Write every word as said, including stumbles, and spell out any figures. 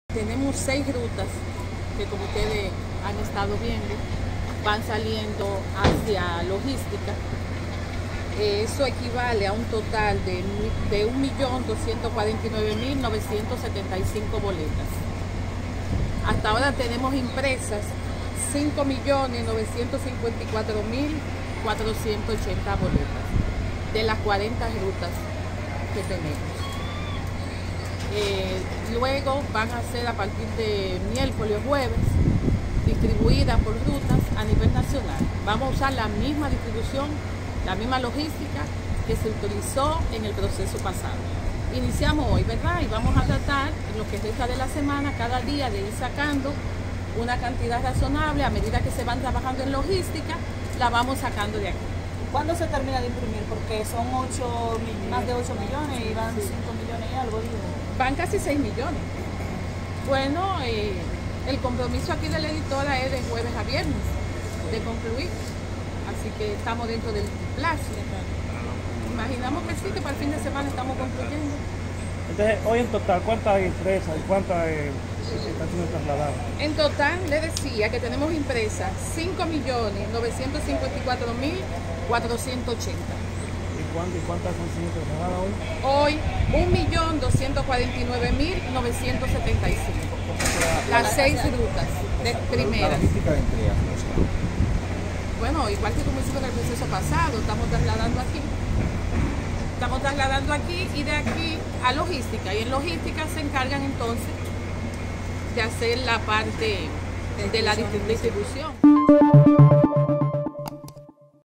Tenemos seis rutas que, como ustedes han estado viendo, van saliendo hacia logística. Eso equivale a un total de, de un millón doscientos cuarenta y nueve mil novecientos setenta y cinco boletas. Hasta ahora tenemos impresas cinco millones novecientos cincuenta y cuatro mil cuatrocientas ochenta boletas de las cuarenta rutas que tenemos. Eh, luego van a ser a partir de miércoles o jueves distribuidas por rutas a nivel nacional. Vamos a usar la misma distribución, la misma logística que se utilizó en el proceso pasado. Iniciamos hoy, ¿verdad? Y vamos a tratar en lo que resta de la semana, cada día, de ir sacando una cantidad razonable. A medida que se van trabajando en logística, la vamos sacando de aquí. ¿Cuándo se termina de imprimir? Porque son ocho, más de ocho millones y van sí. cinco millones y algo, digo. Van casi seis millones. Bueno, eh, el compromiso aquí de la editora es de jueves a viernes, de concluir. Así que estamos dentro del plazo. Imaginamos que sí, que para el fin de semana estamos concluyendo. Entonces, hoy en total, ¿cuántas impresas y cuántas eh, están siendo trasladadas? En total, le decía que tenemos impresas cinco millones novecientos cincuenta y cuatro mil cuatrocientos ochenta. ¿Y, cuánto, ¿Y cuántas han sido trasladadas hoy? Hoy, un millón doscientos cuarenta y nueve mil novecientos setenta y cinco. Las seis rutas de primera. La logística de entrega. Bueno, igual que como hicimos en el proceso pasado, estamos trasladando aquí. Estamos trasladando aquí y de aquí a logística. Y en logística se encargan entonces de hacer la parte de la distribución.